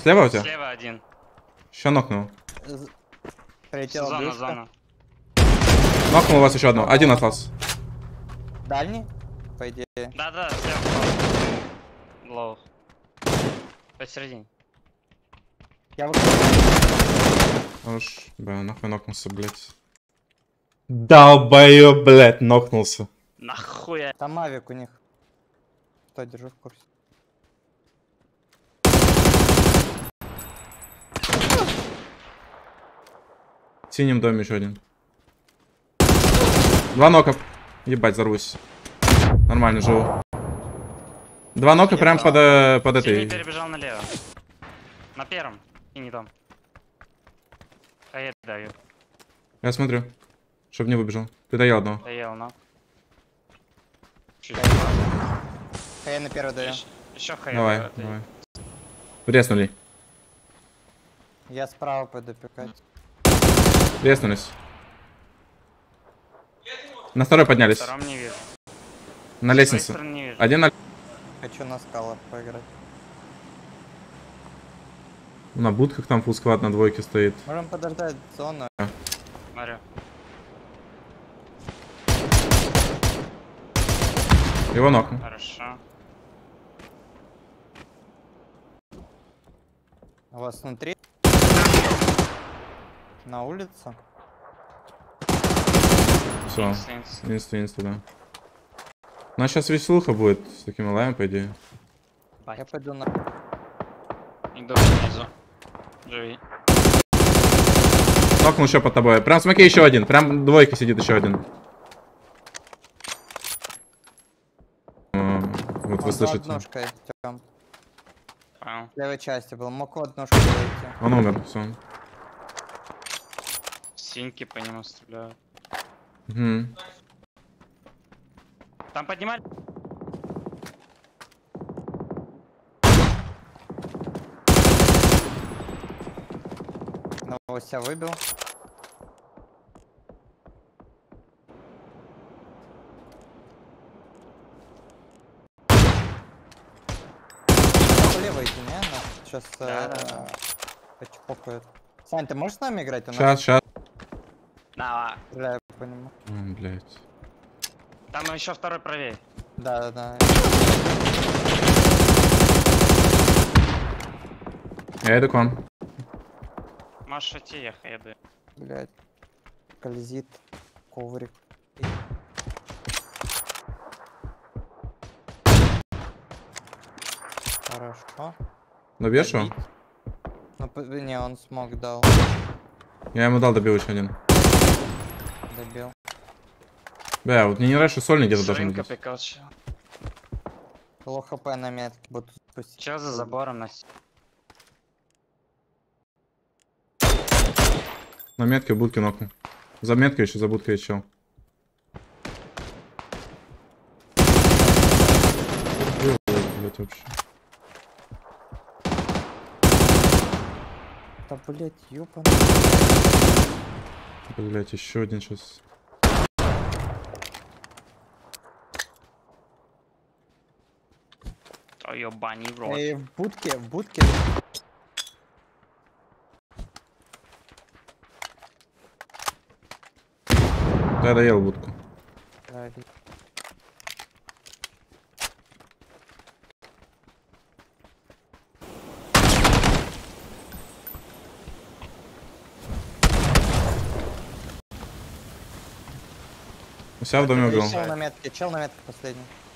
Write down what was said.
Слева у тебя? Слева один. Еще нокнул. Прилетела Зона, блюшка. зона. Нокнул у вас еще одного. Один остался. Дальний, по идее. Да, слева. Лоу. Посередине. Я выхожу. Уж, бля, нахуй нокнулся, блядь. Долбоёб, блядь, нокнулся. Нахуя. Там авик у них. Что, держу в курсе. В синем доме еще один. Два нока. Ебать, взорвусь. Нормально, живу. Два нока прям под Синий этой. перебежал налево. На первом. И не там. А я даю. Я смотрю. Чтоб не выбежал. Ты доел одного. Доел, но. Чуть. Я на первый даю. Еще хай. Давай. Резнули. Я справа пойду пикать. Резнулись. На второй поднялись. Втором не вижу. На С лестнице. твоей стороны не вижу. Один на... Хочу на скалах поиграть. На будках там фулл-сквад на двойке стоит. Можем подождать зону. Смотрю. Его нокнул. Хорошо. У вас внутри? На улице? Все. Инс. Инста, да. У нас сейчас веселуха будет с таким лаем, по идее. Я пойду на... Иду внизу. Живи. Нокнул еще под тобой. Прям смоки еще один. Прям двойка сидит еще один. Вот вы Он за слышите. однушкой, Тём. Понял. В левой части был. Мог однушку выйти. Он умер, все. Синьки по нему стреляют. Угу. Там поднимали? Но себя выбил. Влево иди, не? Нас сейчас Да. почпокают. Сань, ты можешь с нами играть? Сейчас. Давай. Стреляю по нему. Блять. Там еще второй правее. Да. Я иду к вам. Можешь идти, я еду. Блять. Скользит коврик. Хорошо. Добьешь его? Добить. Ну, не, он смог дал. Я ему дал, добил еще один. Добил. Бля, вот мне не нравится, что сольник где-то С должен рынка быть. пикал чел. Лоу хп на метке будут спустить. Чел за забором на... На метке в будке нокнул. За меткой еще, за будкой еще. Блять, вообще. Да блять, ёпан. Блять, еще один сейчас. Ой, ёбаный в рот. В будке, в будке. Да, я доел будку. Да, У себя в доме убил. Чел на метке последний.